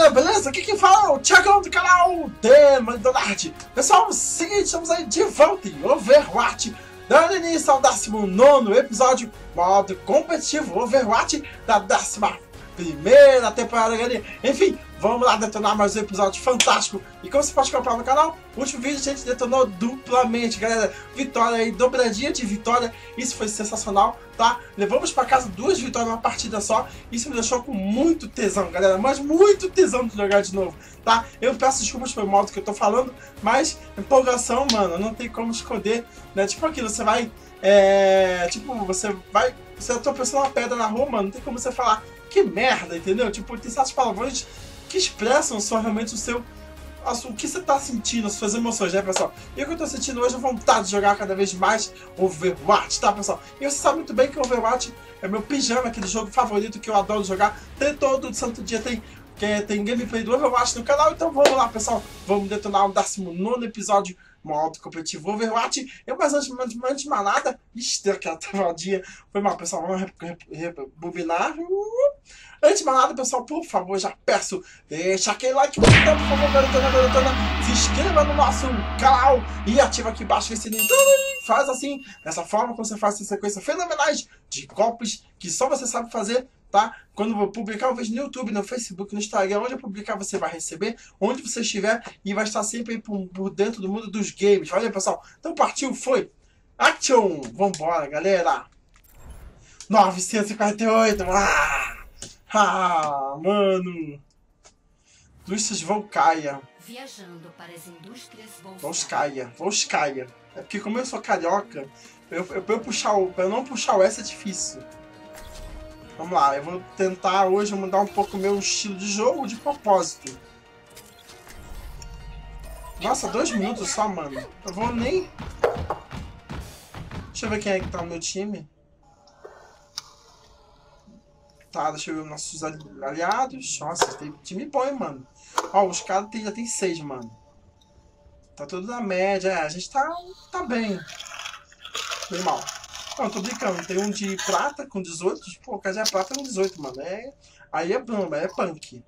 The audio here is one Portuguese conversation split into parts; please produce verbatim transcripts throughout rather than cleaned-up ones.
galera, beleza? Aqui quem fala é o Thiago do canal Tema Donati. Pessoal, seguinte, estamos aí de volta em Overwatch, dando início ao décimo nono episódio, modo competitivo Overwatch da décima primeira temporada, galera. Enfim, vamos lá detonar mais um episódio fantástico. E como você pode comprar no canal, o último vídeo a gente detonou duplamente, galera. Vitória aí, dobradinha de vitória. Isso foi sensacional, tá? Levamos pra casa duas vitórias numa partida só. Isso me deixou com muito tesão, galera. Mas muito tesão de jogar de novo, tá? Eu peço desculpas pelo modo que eu tô falando, mas empolgação, mano, não tem como esconder, né? Tipo aquilo, você vai... É... Tipo, você vai... Você tropeçou uma pedra na rua, mano, não tem como você falar que merda, entendeu? Tipo, tem certos palavrões que expressam só realmente o seu... o que você tá sentindo, as suas emoções, né, pessoal? E o que eu tô sentindo hoje é vontade de jogar cada vez mais Overwatch, tá, pessoal? E você sabe muito bem que Overwatch é meu pijama, aquele jogo favorito que eu adoro jogar. Tem todo santo dia, tem, que, tem gameplay do Overwatch no canal, então vamos lá, pessoal. Vamos detonar o décimo nono episódio, modo competitivo Overwatch. Eu, mas antes, antes, antes de mais nada, ixi, aquela travadinha. Foi mal, pessoal, vamos rebobinar. Antes de mais nada, pessoal, por favor, já peço, deixa aquele like, por favor, garotana, garotana, se inscreva no nosso canal e ativa aqui embaixo esse sininho. Faz assim, dessa forma que você faz essa sequência fenomenais de golpes que só você sabe fazer, tá? Quando eu vou publicar um vídeo no YouTube, no Facebook, no Instagram, onde eu publicar você vai receber, onde você estiver e vai estar sempre aí por, por dentro do mundo dos games. Valeu, pessoal? Então partiu, foi! Action! Vambora, galera! novecentos e quarenta e oito! Ah! Ah, mano! Indústrias Volcaia. Viajando para as indústrias Volcaia. Volcaia. É porque como eu sou carioca, eu, eu, eu, puxar o, pra eu não puxar o S é difícil. Vamos lá, eu vou tentar hoje mudar um pouco o meu estilo de jogo de propósito. Nossa, dois minutos só, mano. Eu vou nem... Deixa eu ver quem é que tá no meu time. Tá, deixa eu ver os nossos aliados. Nossa, tem time bom, hein, mano. Ó, os caras já tem seis, mano. Tá tudo na média. É, a gente tá, tá bem. Bem mal. Não, tô brincando. Tem um de prata com dezoito. Pô, o cara já é prata com dezoito, mano. É... Aí é bamba, é punk.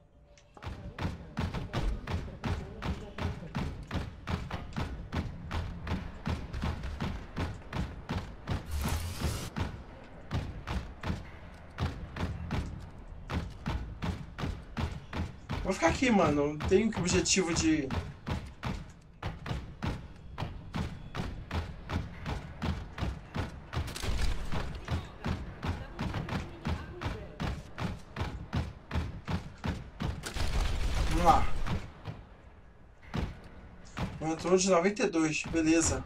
Vou ficar aqui, mano. Não tenho objetivo de... Vamos lá. Entrou de noventa e dois. Beleza.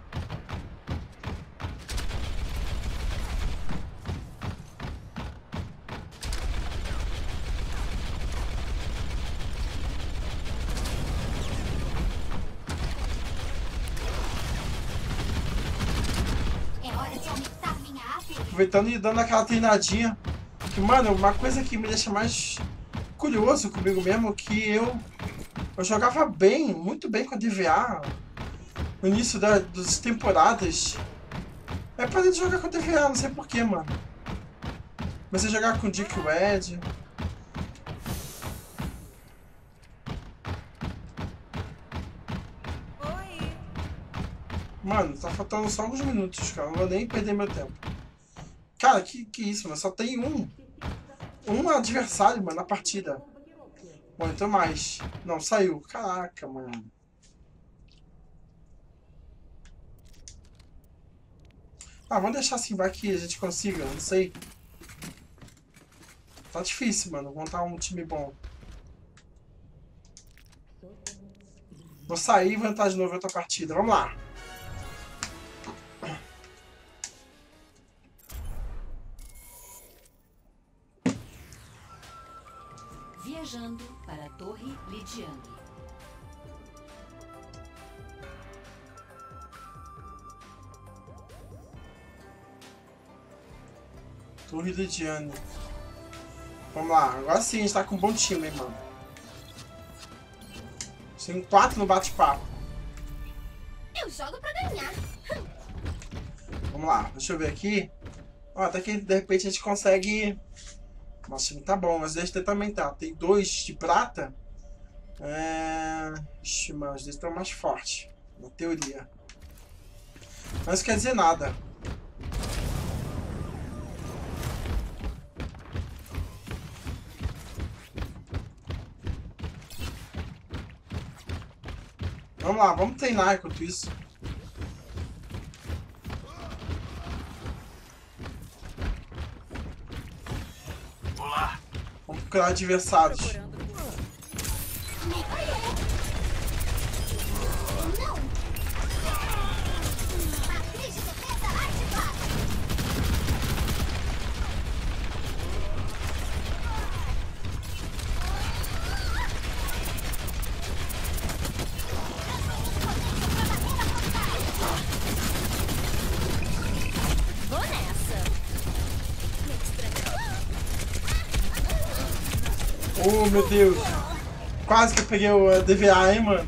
Aproveitando e dando aquela treinadinha. Que, mano, uma coisa que me deixa mais curioso comigo mesmo, que eu, eu jogava bem, muito bem com a D V A no início da, das temporadas. É parei de jogar com a D V A, não sei porquê, mano. Comecei a jogar com o Dick Red. Mano, tá faltando só alguns minutos, cara. Não vou nem perder meu tempo. Cara, que, que isso, mano? Só tem um. Um adversário, mano, na partida. Bom, então mais. Não, saiu. Caraca, mano. Ah, vamos deixar assim, vai que a gente consiga. Não sei. Tá difícil, mano. Montar um time bom. Vou sair e vou entrar de novo em outra partida. Vamos lá. Viajando para a Torre Lidiane. Torre Lidiane. Vamos lá. Agora sim, a gente tá com um bom time, hein, mano. Tem quatro no bate-papo. Eu jogo pra ganhar. Vamos lá. Deixa eu ver aqui. Ó, até que de repente a gente consegue... Nosso time tá bom, mas este também tá. Tem dois de prata. É... Ixi, mano, os dois estão mais fortes. Na teoria. Mas não quer dizer nada. Vamos lá, vamos treinar enquanto isso. Olá. Vamos procurar adversários. Oh, meu Deus. Quase que eu peguei o D V A, hein, mano.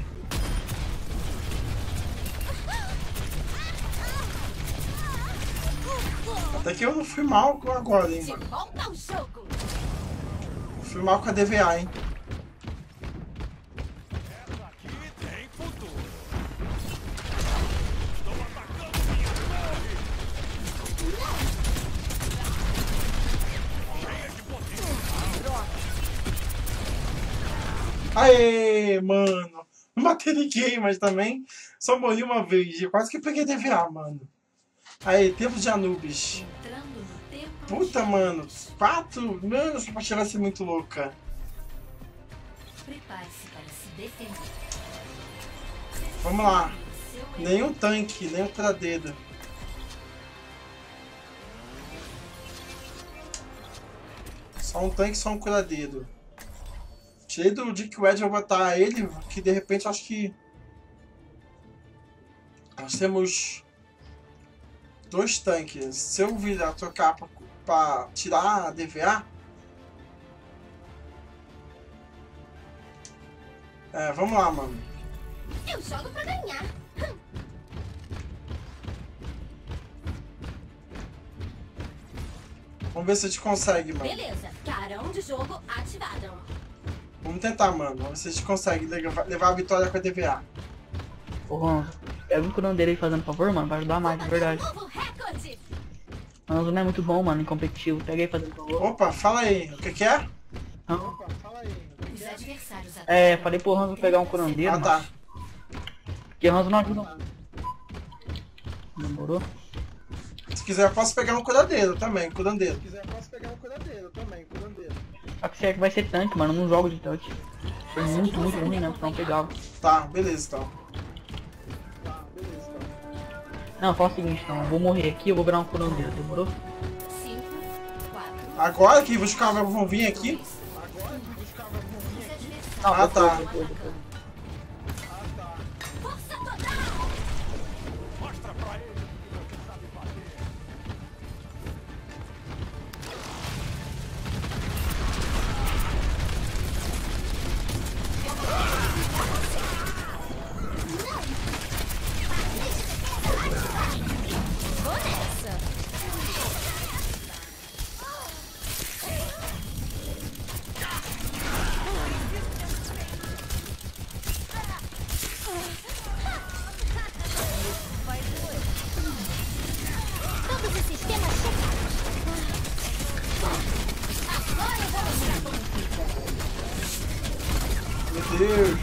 Até que eu não fui mal com agora, hein, mano. Fui mal com a D V A, hein. Aê, mano. Não matei ninguém, mas também só morri uma vez. Eu quase que peguei D V A, mano. Aí, tempo de Anubis. Puta, mano. Quatro? Mano, essa partida vai ser muito louca. Prepare-se para se defender. Vamos lá. Nenhum tanque, nenhum cura-dedo. Só um tanque, só um cura-dedo. Tirei do Dick Wedge, eu vou botar ele, que de repente eu acho que nós temos dois tanques. Se eu virar trocar pra, pra tirar a D V A, é, vamos lá, mano. Eu jogo pra ganhar. Vamos ver se a gente consegue, mano. Beleza, carão de jogo ativado. Vamos tentar, mano. Vamos ver se a gente consegue levar, levar a vitória com a D V A. Ô, Ronzo, pega um curandeiro aí fazendo favor, mano, vai ajudar mais, de verdade. Novo recorde. Ronzo não é muito bom, mano, em competitivo. Pega aí fazendo favor. Opa, fala aí. O que que é? Ronzo, Os adversários É, falei pro Ronzo pegar um curandeiro, Ah, tá. mano. Porque o Ronzo não ajuda. Demorou? Se quiser, eu posso pegar um curadeiro também, curandeiro. Se quiser, eu posso pegar um curadeiro também, curandeiro. Só que você vai ser tanque, mano, eu não jogo de tanque. Foi muito, muito ruim, né? Então pegava. Tá, beleza, então. Não, fala o seguinte, então, eu vou morrer aqui, eu vou virar um curandeiro, demorou? cinco, quatro, Agora que os caras vão vir aqui. Não, Ah, depois, tá. depois, depois. Força total. Mostra pra ele o que você sabe fazer. Vou nessa. Todos os sistemas checados. Agora eu vou mostrar como fica. Meu Deus.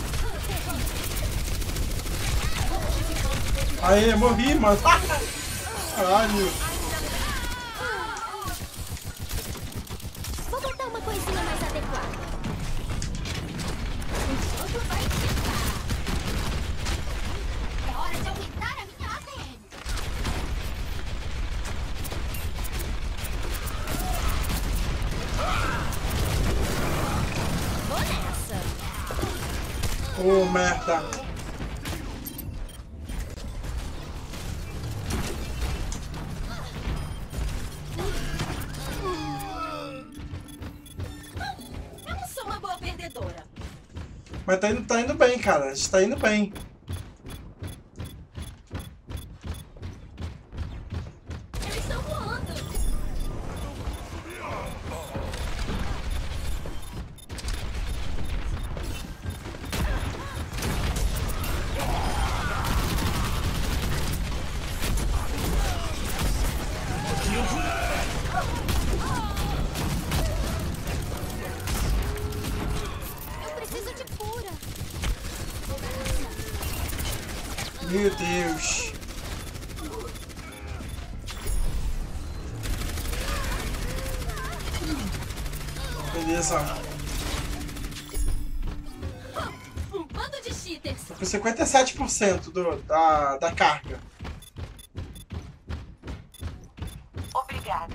Aê, morri, mano. Caralho. Vou botar uma coisinha mais adequada. O jogo vai chegar. É hora de aumentar a minha A D N. Vou nessa. Ô, merda. Eu não sou uma boa perdedora. Mas tá indo, tá indo bem, cara. A gente tá indo bem. Eles estão voando. Meu Deus. Beleza. Um bando de cheaters. Tô com cinquenta e sete por cento do, da, da carga. Obrigada.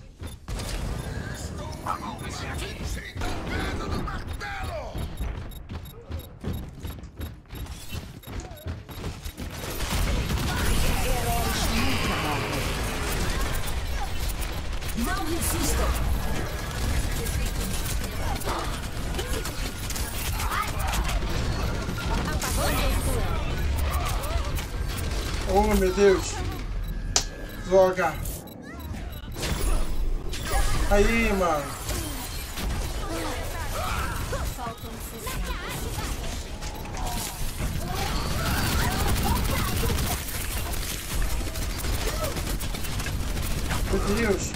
Não resistam. Oh, meu Deus. Droga. Aí, mano. Faltam sessenta. Meu Deus.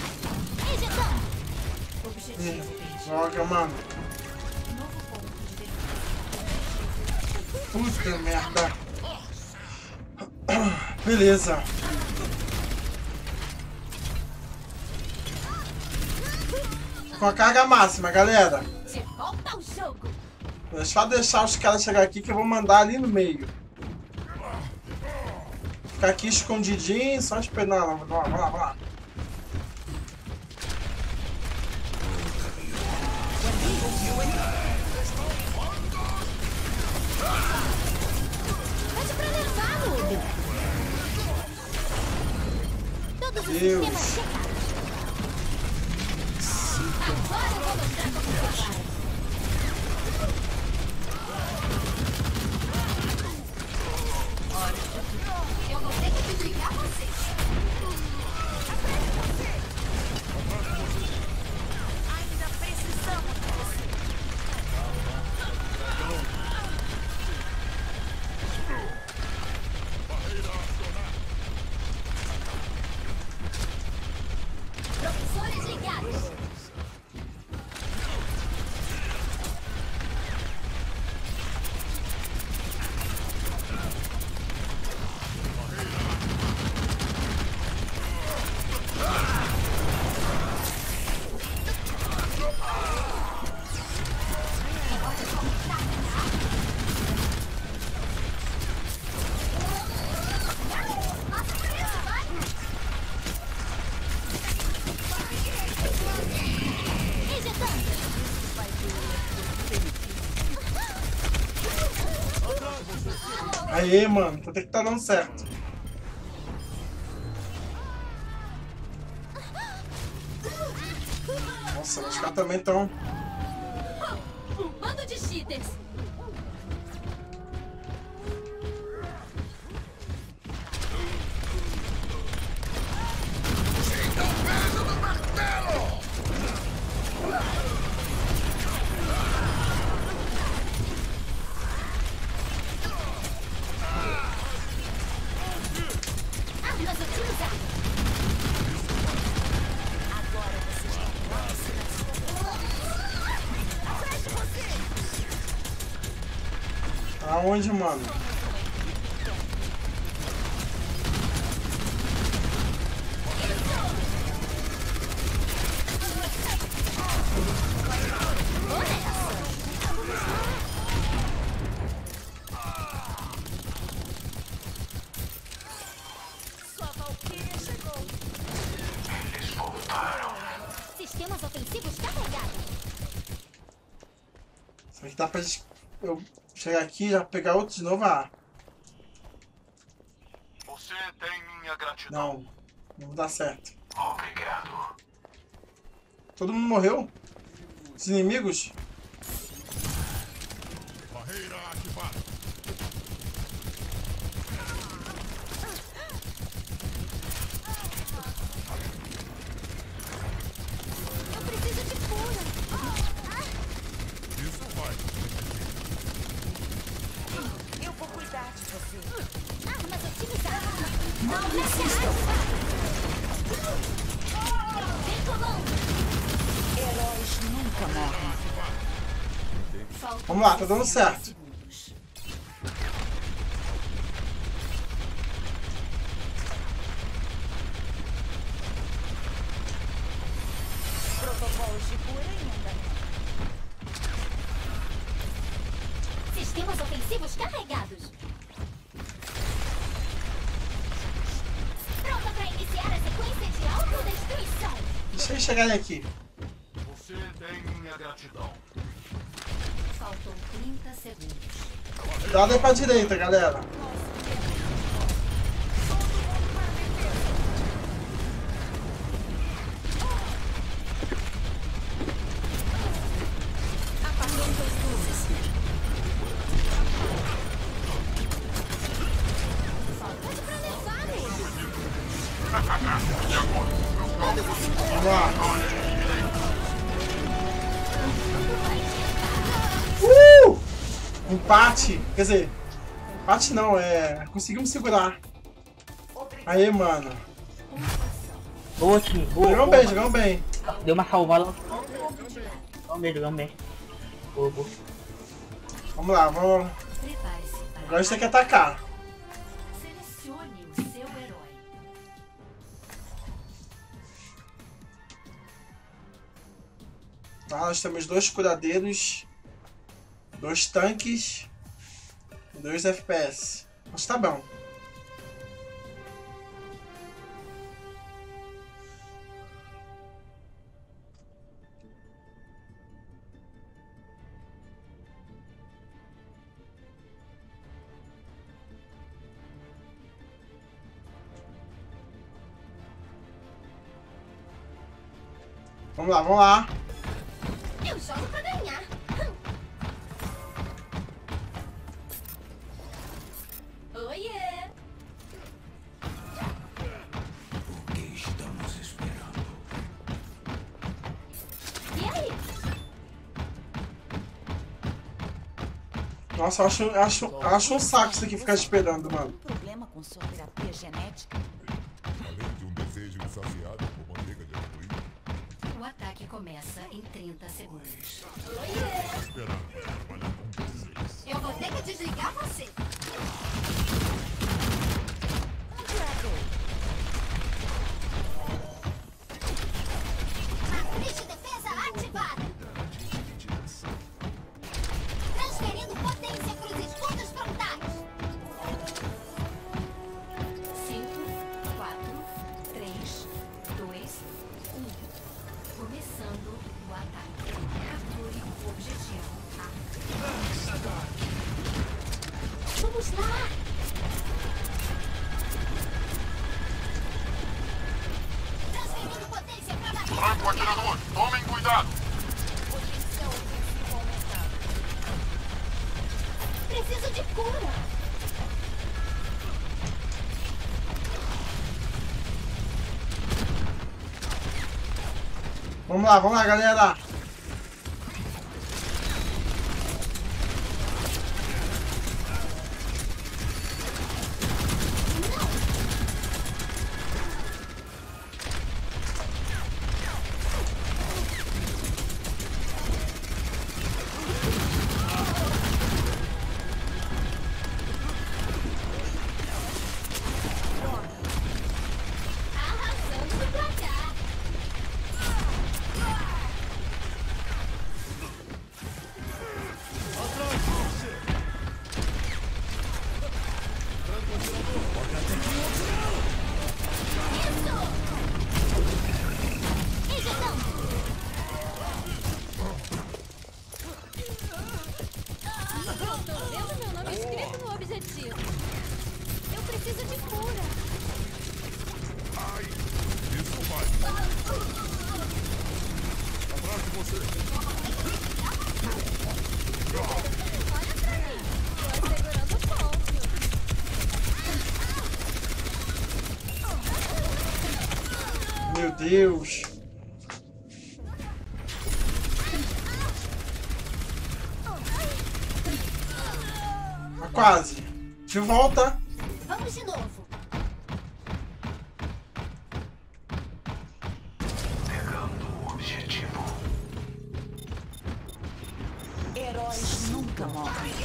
Objetivo Ih, perdido. droga, mano. Novo ponto de defesa. Puta merda. Beleza. Tô com a carga máxima, galera. De volta ao jogo. É só deixar os caras chegar aqui que eu vou mandar ali no meio. Ficar aqui escondidinho, só esperando. Vamos lá, vamos lá, vamos lá. Pede pra levar, Noob. Todos os Deus. sistemas checados. Agora eu vou mostrar como você faz. Eu vou ter que desligar você. Ainda precisamos de você. Professores ligados. Aê, mano. Tô tendo que tá dando certo. Nossa, os caras também estão... Um bando de cheaters. Armas utilizadas. Agora vocês estão atrás de você. Aonde, mano? Sua Valkyria chegou. Sistemas ofensivos carregados. Será que dá pra eu chegar aqui e já pegar outro de novo? Ah, Você tem minha gratidão. não. Não vai dar certo. Obrigado. Todo mundo morreu? Os inimigos? Barreira ativada. Eu preciso de cura. Isso vai. Eu vou cuidar de você. Armas otimizadas. Não resistam. Vem comando. Heróis nunca morrem. Faltam Vamos lá, tá dando sessenta certo. segundos. Sistemas ofensivos carregados. Pronta para iniciar a sequência de autodestruição. Deixa eles chegarem aqui. Você tem minha gratidão. Faltam trinta segundos. Dá daí pra direita, galera. Vamos lá. Uh! Empate. Quer dizer, empate não, é... Conseguimos segurar. Aí, mano. Boa, time. Boa, Jogamos boa. bem, jogamos bem. Deu uma salvada. Jogamos bem, jogamos bem. Boa, boa. Vamos lá, vamos. Prepare-se para Agora a gente tem que atacar. selecione o seu herói. Tá, nós temos dois curadeiros, dois tanques e dois F P S. Mas tá bom. Vamos lá, vamos lá. Eu jogo pra ganhar. Oiê! O que estamos esperando? E aí? Nossa, eu acho, eu acho, eu acho um saco isso aqui ficar esperando, mano. Um problema com sua terapia genética? Além de um desejo insaciável por manteiga de amendoim, O ataque começa em trinta segundos. esperamos trabalhar com vocês. Eu vou ter que desligar você. Matriz de defesa ativada. Transferindo potência para os escudos frontais. cinco, quatro, três, dois, um. Começando o ataque. Capture o objetivo A. Vamos lá. Transferindo potência para bater. Franco atirador, tomem cuidado. Posição ofensiva aumentada. Preciso de cura. Vamos lá, vamos lá, galera. Arrasando no placar. Tô vendo meu nome escrito no objetivo. Eu preciso de cura. Ai, isso vai. Atrás de você. Olha pra mim. Tô segurando o ponto. Meu Deus. Tá quase. De volta. Vamos de novo. Pegando o objetivo. Heróis nunca morrem.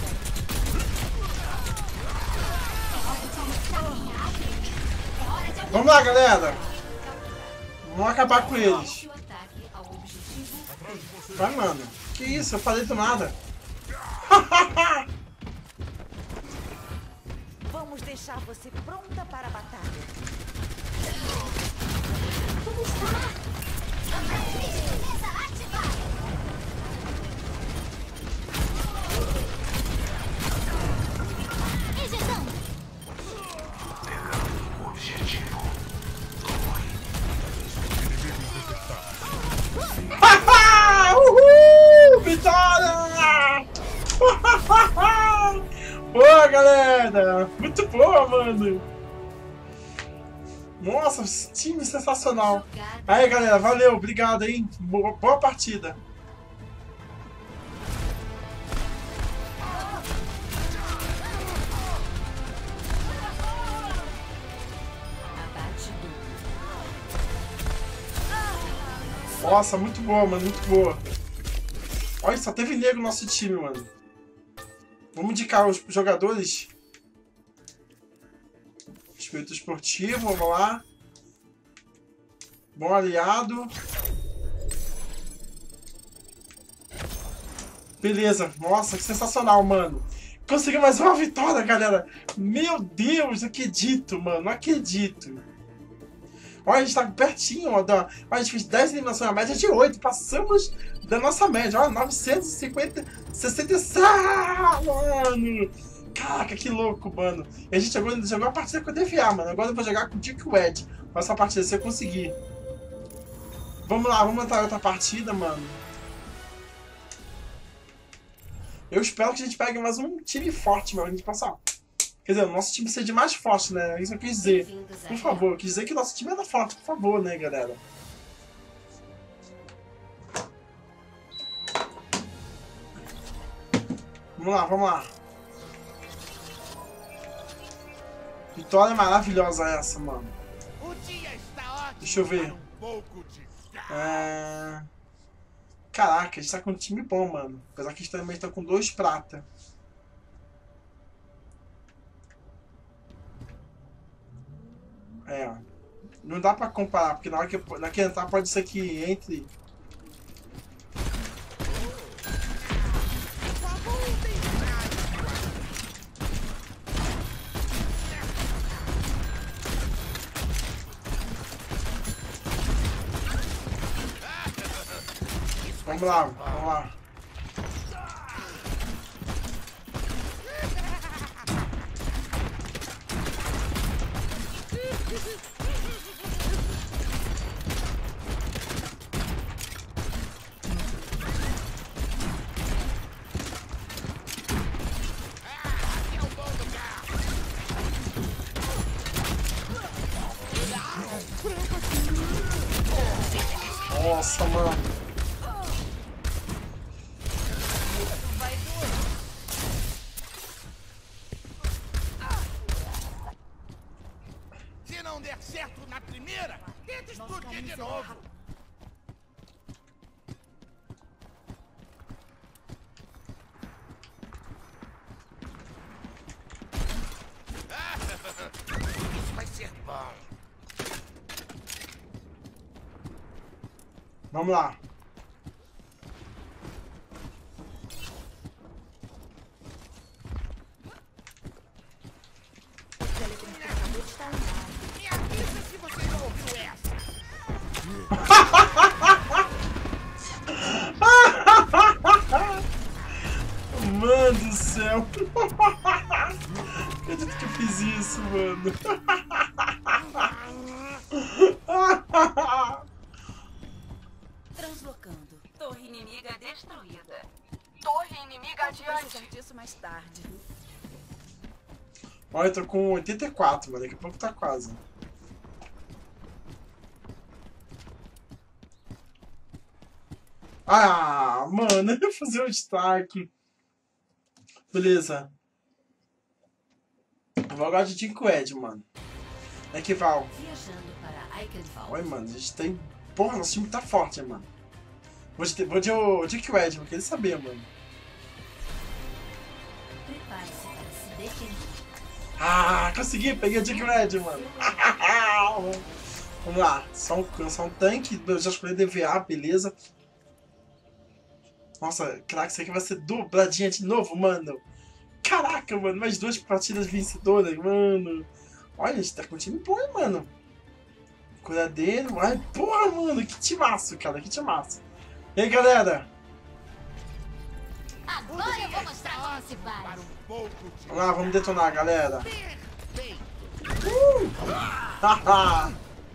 É hora de Vamos lá, galera. Vamos acabar com eles. O ataque ao objetivo. Vai, mano. Que isso? Eu falei do nada. Vamos deixar você pronta para a batalha. Ejetando. Uhul! Vitória! Boa, galera! Muito boa, mano! Nossa, time sensacional! Aí, galera, valeu, obrigado, hein? Boa, boa partida! Nossa, muito boa, mano, muito boa. Olha, só teve negro no nosso time, mano. Vamos indicar os jogadores. Espírito esportivo, vamos lá. Bom aliado. Beleza, nossa, que sensacional, mano. Consegui mais uma vitória, galera. Meu Deus, não acredito, mano, não acredito. Olha, a gente tá pertinho, ó, da... Olha, a gente fez dez eliminações, a média de oito. Passamos da nossa média, olha, novecentos e cinquenta, sessenta e seis, mano. Caraca, que louco, mano. E a gente jogou, jogou a partida com o D V A, mano. Agora eu vou jogar com o Dick Wed. Essa partida, se eu conseguir. Vamos lá, vamos entrar em outra partida, mano. Eu espero que a gente pegue mais um time forte, mano. A gente passar. Quer dizer, o nosso time seja mais forte, né? Isso eu quis dizer. Por favor, eu quis dizer que o nosso time era forte, por favor, né, galera? Vamos lá, vamos lá. Vitória maravilhosa essa, mano. O dia está ótimo. Deixa eu ver. para um pouco de... É... Caraca, a gente tá com um time bom, mano. Apesar que a gente também tá com dois prata. É, não dá pra comparar, porque na hora que, na hora que entrar pode ser que entre. Vamos lá, vamos lá. Nossa, mano. Se não der certo na primeira, tenta explodir de novo. Isso vai ser bom. Vamos lá. Me avisa se você não ouviu essa. Mano do céu. Acredito que eu fiz isso, mano. Translocando. Torre inimiga destruída. Torre inimiga Vou adiante. precisar disso mais tarde. Olha, eu tô com oitenta e quatro, mano. Daqui a pouco tá quase. Ah, mano, eu ia fazer um destaque. Beleza. Eu vou agora de Dinko Ed, mano. Equival. Viajando para Eichenwald. Olha, mano, a gente tem... Porra, nosso time tá forte, mano. Vou de, vou de o Dinko Ed, porque ele sabia, mano. Prepare-se para se defender. Ah, consegui, peguei o Dinko Ed, mano. Vamos lá, só um, só um tanque, eu já escolhi D V A, beleza. Nossa, caraca, isso aqui vai ser dobradinha de novo, mano. Caraca, mano, mais duas partidas vencedoras, mano. Olha, a gente tá com um time bom, hein, mano. Curadeiro, ai, porra, mano, que timaço, cara, que timaço. E aí, galera? Agora eu vou mostrar como se faz. Vamos lá, vamos detonar, galera. Uh! Haha!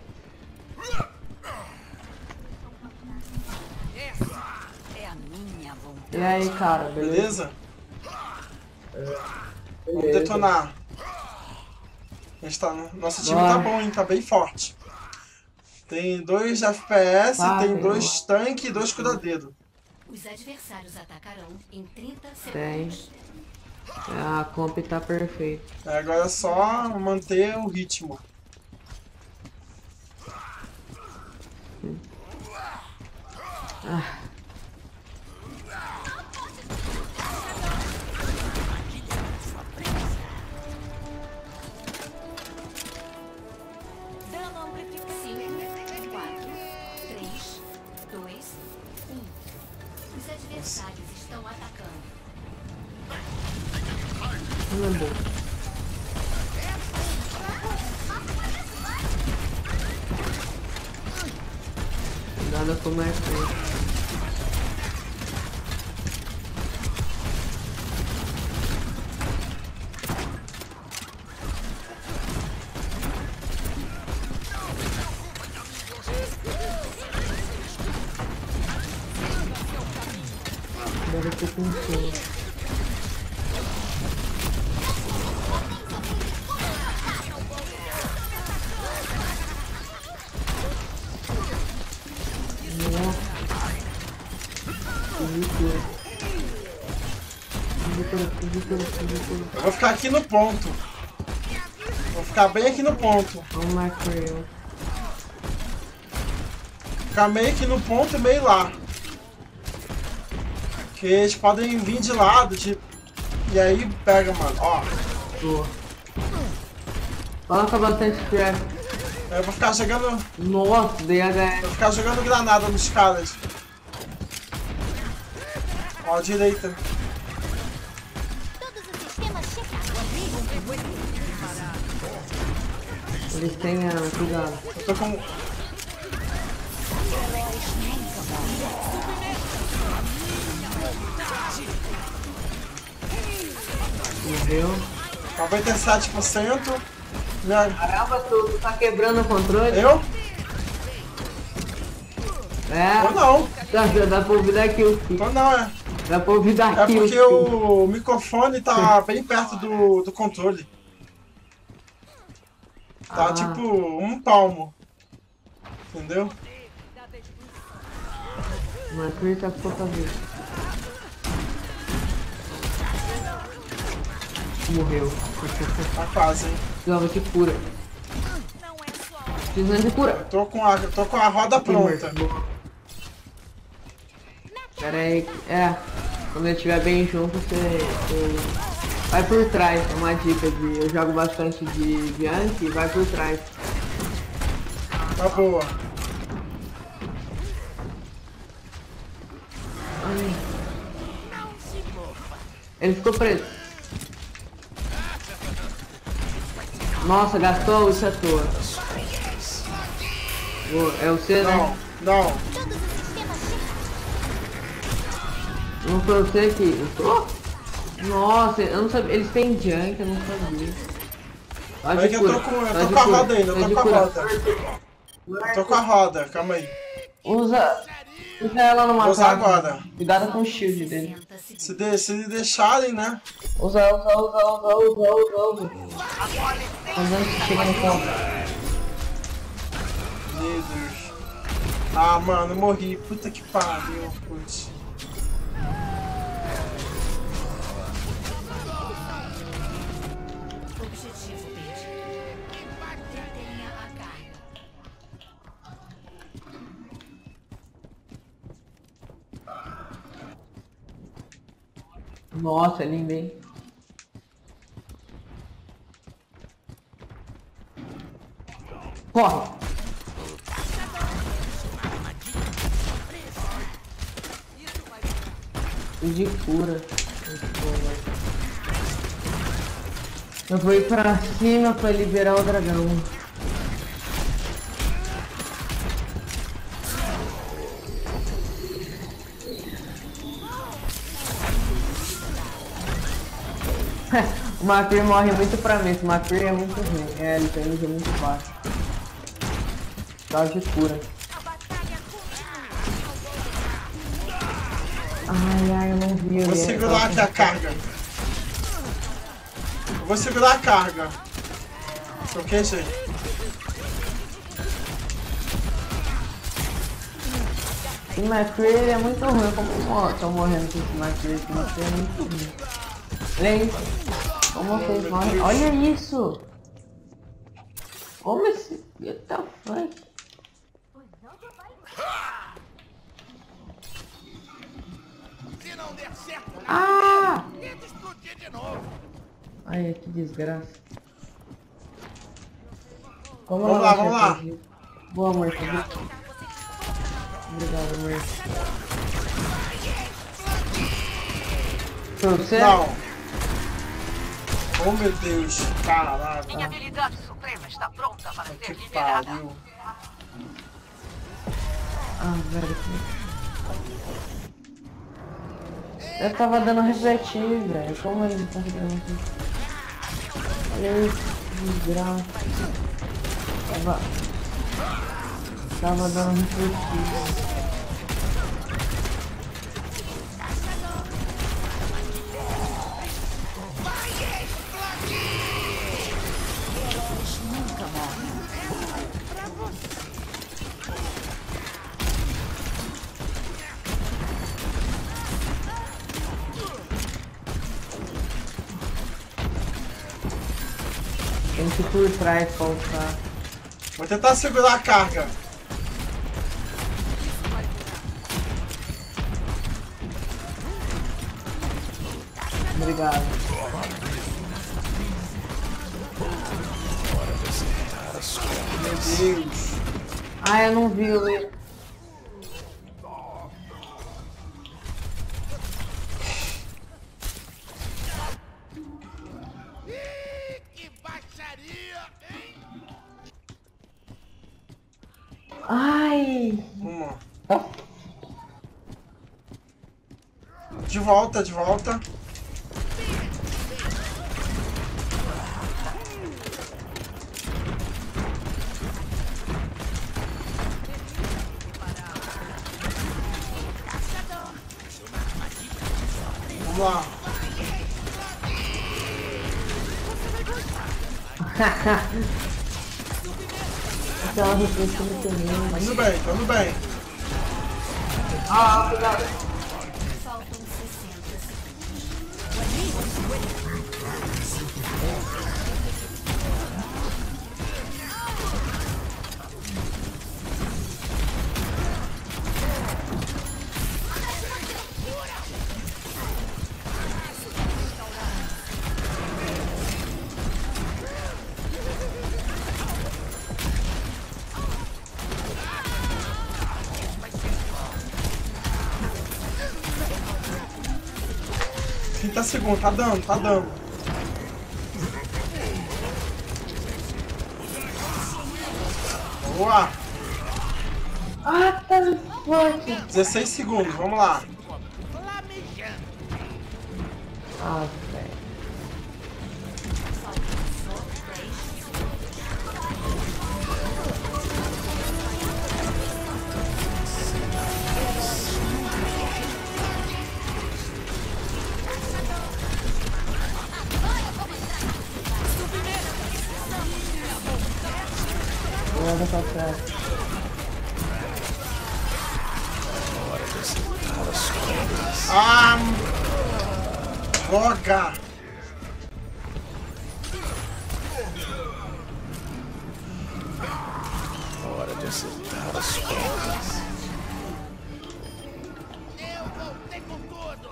É a minha vontade. E aí, cara, beleza? Beleza? Vamos detonar. A gente tá, nosso time tá bom, hein? Tá bem forte. Tem dois F P S, Tá, tem tem dois tanques e dois curadeiros. Os adversários atacarão em trinta Tem. segundos. A comp tá perfeita. É, agora é só manter o ritmo. Ah. Dano amplificado. cinco, quatro, três, dois, um. Os adversários estão atacando. Não é bom. Nada como é feito. Agora eu tô com sono. Eu vou ficar aqui no ponto. Vou ficar bem aqui no ponto. Vamos lá, Creel. Ficar meio aqui no ponto e meio lá. Que eles podem vir de lado. De... E aí pega, mano. Ó. Boa. Coloca bastante scrap. Eu vou ficar jogando. Nossa, dei H Eu S. vou ficar jogando granada nos caras. Ó, à direita. Todos os sistemas checados. Eles têm arma, cuidado. Eu tô com. Morreu. noventa e sete por cento. Minha... Caramba, tu, tu tá quebrando o controle? Eu? É. Eu não. Dá, dá, dá pra ouvir daqui o filho. Tô não, é. Dá pra ouvir daqui É o porque filho. o microfone tá bem perto do, do controle. Tá Ah. tipo um palmo. Entendeu? Não acredita que pouca vez. Morreu. Tá quase, hein? Precisava de cura. Precisando de cura. Eu tô com a, eu tô com a roda pronta. Pera aí. É. Quando eu estiver bem junto, você, você vai por trás. É uma dica de. Eu jogo bastante de Bianchi e vai por trás. Tá boa. Ele ficou preso. Nossa, gastou isso à toa. Boa, é você, Não, né? não. Todos os sistemas checados. Não foi você que... Oh! Nossa, eu não sabia. Eles têm junk, eu não sabia. Tá É que eu tô com, eu tô com a roda ainda, eu tô com a roda. Eu tô com a roda, calma aí. Usa... Usa ela numa Vou usar casa. agora. Cuidado com o shield dele. quarenta segundos. Se, de, se deixarem, né? Usa, usa, usa, usa, usa, usa, usa. Mas antes que chega no ponto. Meu Deus. Ah, mano, morri. Puta que pariu, putz. Objetivo perdido. Detenha a carga. Nossa, é lindo, hein? Corre! De cura. Eu vou ir pra cima pra liberar o dragão. O Macri morre muito pra mim, o Macri é muito ruim. É, ele tem nível muito baixo. Dá de cura. Ai, ai, eu não vi. Vou segurar aqui a carga. Eu vou segurar a carga. Ok, gente? O Macri é muito ruim. Como eu tô morrendo com esse Macri? Esse Macri é muito ruim. Lei. Como vocês morrem? Olha isso! Como esse... What the fuck? Se não der certo na Ah! primeira, tenta explodir de novo. Ai, que desgraça. Como Vamos lá, vamos lá. Boa, amor. Obrigado, amor. Foi você? Não. Oh meu Deus, caralho. Minha habilidade suprema está pronta para Que ser liberada. pariu. Ah, velho. Eu tava dando refletir, velho. Como ele tá dando refletir? Olha isso, desgraça. Tava... Tava dando refletir. Tem que ir por trás pra usar. Vou tentar segurar a carga. Obrigado. Meu Deus. Ah, eu não vi o... Ai! Vamos lá. De volta, de volta. Vamos lá. Aquela reflexão também. Tudo bem, tudo bem. Ah, cuidado. Faltam sessenta trinta segundos, tá dando, tá dando. Boa! Ah, tá forte. dezesseis segundos, vamos lá. Ah, velho. Leva pra trás. Ah! Droga! Hora de acertar as contas. Eu voltei com tudo.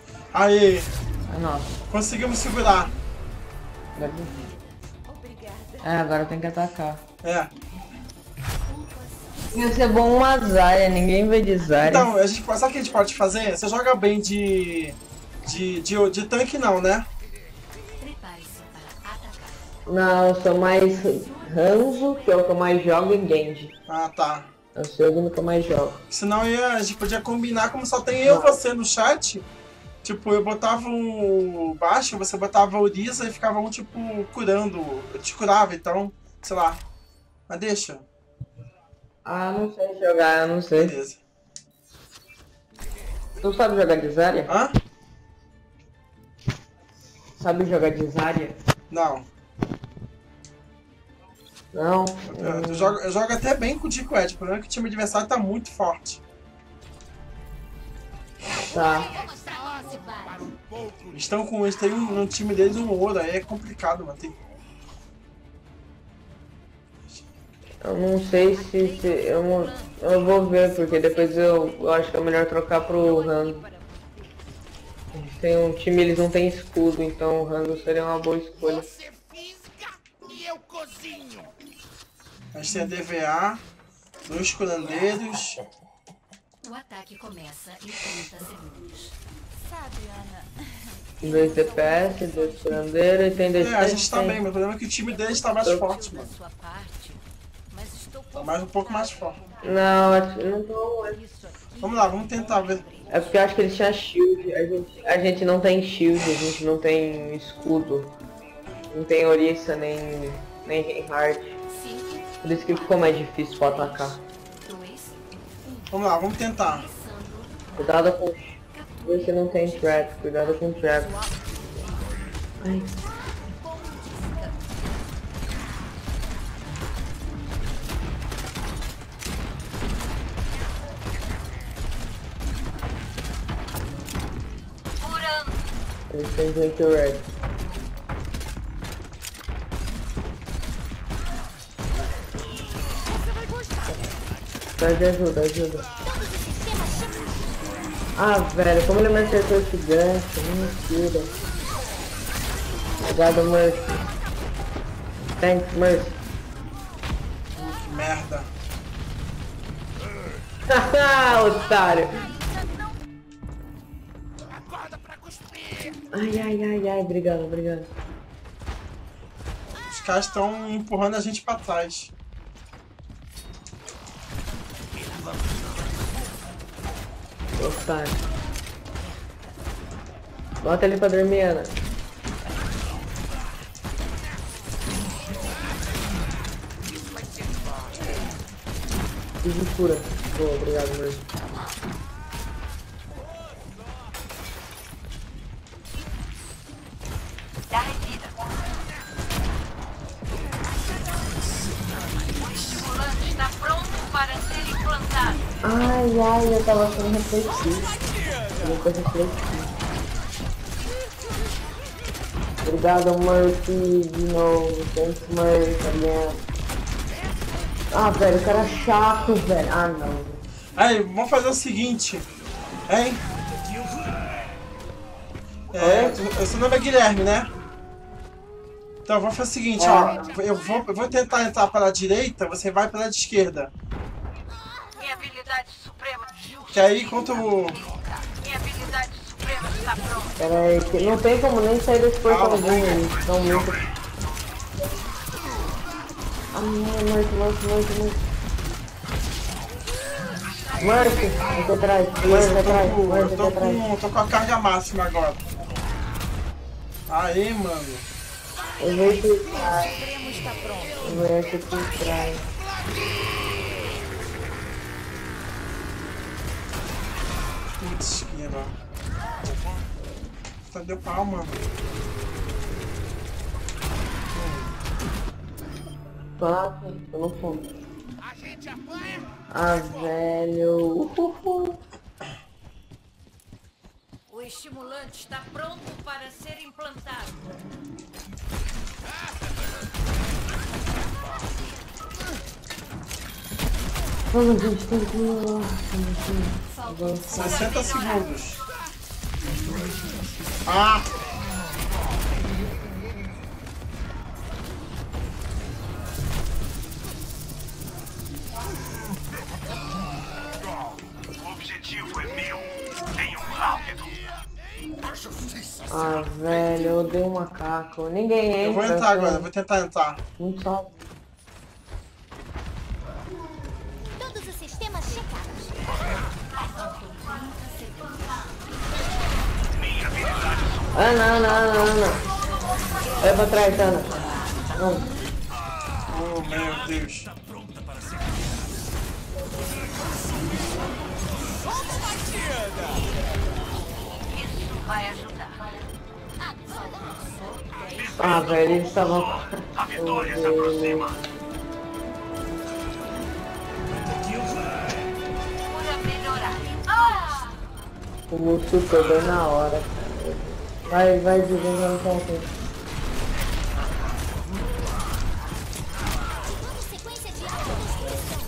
Aí, É nossa. conseguimos segurar. Deve... Obrigada. É, agora tem que atacar. É. Ia ser bom uma Zarya, ninguém vê de Zarya. Então, a gente, sabe o que a gente pode fazer? Você joga bem de... De, de, de tanque não, né? Prepare-se para atacar. Não, eu sou mais Hanzo, que é o que eu mais jogo, e Genji. Ah, tá. É o segundo que eu mais jogo. Senão ia, a gente podia combinar, como só tem eu e você no chat. Tipo, eu botava um baixo, você botava o Lisa e ficava um, tipo, curando. Eu te curava, então, sei lá. Mas deixa. Ah, não sei jogar, eu não sei. Beleza. Tu sabe jogar de Zarya? Hã? Sabe jogar de Zarya? Não. Não? Eu, eu, jogo, eu jogo até bem com o Dico Ed. O problema é que o time adversário tá muito forte. Tá. Vou mostrar como se vai. Eles estão com. Eles têm um, no time deles um ouro, aí é complicado, mano. Tem... Eu não sei se... se eu, não, eu vou ver, porque depois eu, eu acho que é melhor trocar pro Hanzo. Tem um time, eles não têm escudo, então o Hanzo seria uma boa escolha. Você fisga e eu cozinho. A gente tem a D V A, dois curandeiros. O ataque começa em trinta segundos. Sabe, Ana, Dois D P S, dois curandeiros e tem dois... É, a gente tá bem, mas o problema é que o time deles tá mais forte, Da mano. sua parte, mas estou Tá mais um pouco mais forte. Não, acho que não tô... isso aqui. Vamos lá, vamos tentar ver. É porque eu acho que eles tinham shield, a gente, a gente não tem shield, a gente não tem escudo. Não tem Orisa nem, nem Reinhardt. cinco, Por isso que ficou mais difícil pra atacar. dois, Vamos lá, vamos tentar. Cuidado com... Você não tem trap, cuidado com trap. Ai. Curando. Eles têm muito red. Tá de ajuda, ajuda. Ah, velho, como ele me acertou esse gancho? Mentira. Obrigado, Mercy. Thanks, Mercy. Que merda. Haha, otário. Acorda pra cuspir. Ai, ai, ai, ai, obrigado, obrigado. Os caras estão empurrando a gente pra trás. Otário. Bota ele pra dormir, Ana. Fiz cura. Boa, obrigado, Mercy. Da revida. O estimulante está pronto para ser implantado. Ai, ai, eu tava sendo refletido. Eu tô refletido. Obrigado, Murphy, de novo. Thanks, Murphy, again. Ah, velho, o cara é chato, velho. Ah, não. Aí, vamos fazer o seguinte. Hein? É, o seu nome é Guilherme, né? Então, eu vou fazer o seguinte, ó. Eu vou, eu vou tentar entrar pela direita, você vai pela esquerda. Minha habilidade suprema. Que aí, enquanto... o- Minha habilidade suprema está pronta. Pera aí, que não tem como nem sair desse portãozinho aí. São muito... Ai, Murphy, Murphy, Murphy, Murphy. Murphy, aqui atrás, Murphy Eu atrás, tô, com, eu Murphy tô, atrás. com, tô com a carga máxima agora. Aí, mano. Eu vejo por trás. Eu vejo por trás. Putz, esquina. Tá deu pau, mano. Passa, tô no fundo. A gente apanha. Ah, velho. Uhuhu. O estimulante está pronto para ser implantado. Vamos, gente, tem que ir lá. sessenta segundos. Ah! Ah, velho, eu odeio um macaco. Ninguém entra. Eu vou entrar agora, eu vou tentar entrar. Muito só. Todos os sistemas checados. Ana, Ana, Ana, Ana. Vai pra trás, Ana. Não. Oh, meu Deus. Vai ajudar. Ah, velho, eles estavam... A vitória se aproxima. Cura melhorar. Ah! O Mussu bem na hora, cara. Vai, vai, desvendando com o tempo. Vamos sequência de autodestruição.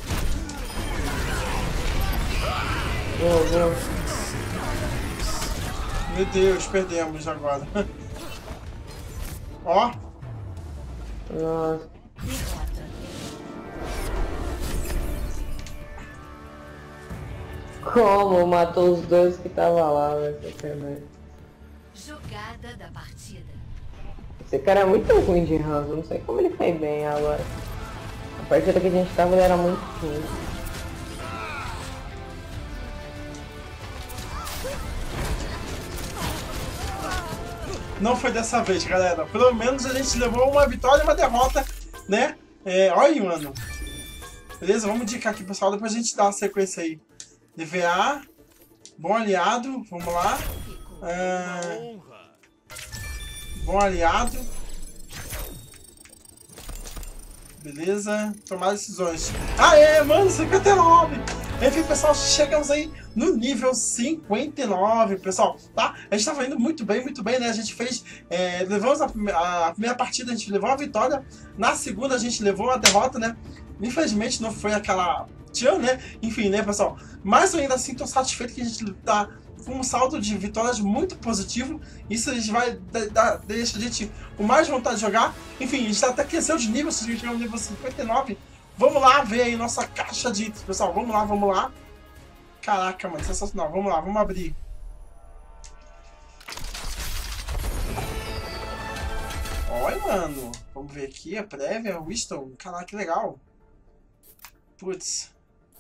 Vou, vou. Meu Deus, perdemos agora. Ó. Nossa. Como matou os dois que tava lá, velho. Jogada da partida. Esse cara é muito ruim de rango, não sei como ele foi bem agora. A partida que a gente tava ele era muito ruim. Não foi dessa vez, galera. Pelo menos a gente levou uma vitória e uma derrota, né? É, olha aí, mano. Beleza? Vamos indicar aqui, pessoal. Depois a gente dá uma sequência aí. D V A. Bom aliado. Vamos lá. É, bom aliado. Beleza. Tomar decisões. Aê, mano. cinquenta e nove. Enfim, pessoal, chegamos aí no nível cinquenta e nove, pessoal, tá? A gente tava indo muito bem, muito bem, né? A gente fez, é, levamos a, prime a primeira partida, a gente levou a vitória, na segunda a gente levou a derrota, né? Infelizmente não foi aquela tchan, né? Enfim, né, pessoal? Mas eu ainda assim tô satisfeito que a gente tá com um saldo de vitórias muito positivo. Isso a gente vai dar, deixa a gente com mais vontade de jogar. Enfim, a gente até cresceu de nível, se a gente chegar no nível cinquenta e nove. Vamos lá ver aí nossa caixa de itens, pessoal. Vamos lá, vamos lá. Caraca, mano, sensacional. Vamos lá, vamos abrir. Olha, mano. Vamos ver aqui a prévia, Wisdom. Caraca, que legal. Putz.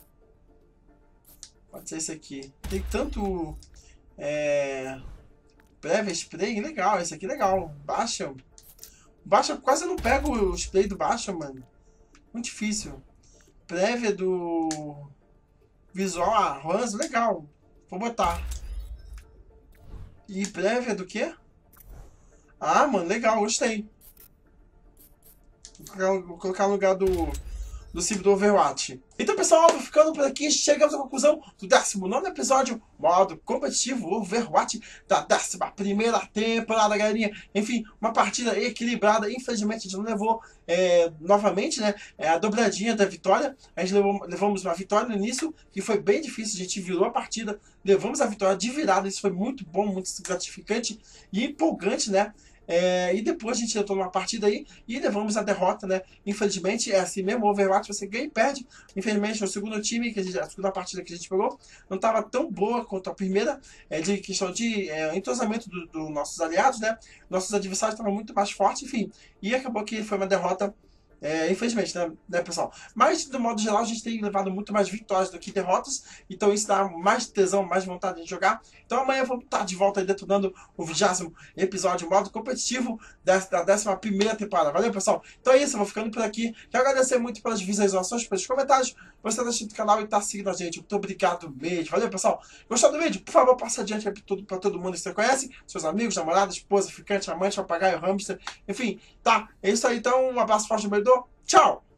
Pode ser esse aqui. Tem tanto... É... Prévia, spray. Legal, esse aqui é legal. Baixa. Baixa, quase eu não pego o spray do Baixa, mano. Muito difícil. Prévia do... Visual, ah, Hans, legal. Vou botar. E prévia do quê? Ah, mano, legal, gostei. Vou colocar, vou colocar no lugar do... do Civ do Overwatch. Então, pessoal, vou ficando por aqui. Chegamos à conclusão do décimo nono episódio, modo competitivo Overwatch da décima primeira temporada, galerinha. Enfim, uma partida equilibrada. Infelizmente, a gente não levou é, novamente, né, é, a dobradinha da vitória. A gente levou, levamos uma vitória no início, que foi bem difícil. A gente virou a partida, levamos a vitória de virada. Isso foi muito bom, muito gratificante e empolgante, né? É, e depois a gente entrou numa partida aí e levamos a derrota, né? Infelizmente, é assim mesmo, o Overwatch você ganha e perde. Infelizmente, o segundo time, que a, gente, a segunda partida que a gente pegou, não estava tão boa quanto a primeira, é, de questão de é, entrosamento dos do nossos aliados, né? Nossos adversários estavam muito mais fortes, enfim. E acabou que foi uma derrota, é, infelizmente, né, né, pessoal? Mas, do modo geral, a gente tem levado muito mais vitórias do que derrotas, então isso dá mais tesão, mais vontade de jogar. Então amanhã eu vou estar de volta aí detonando o vigésimo episódio modo competitivo da décima primeira temporada. Valeu, pessoal? Então é isso, eu vou ficando por aqui. Quero agradecer muito pelas visualizações, pelos comentários. Você tá assistindo o canal e tá seguindo a gente. Muito obrigado mesmo. Valeu, pessoal? Gostou do vídeo? Por favor, passa adiante para todo, todo mundo que você conhece. Seus amigos, namorada, esposa, ficante, amante, papagaio, hamster. Enfim, tá? É isso aí. Então, um abraço forte do meio do. Tchau!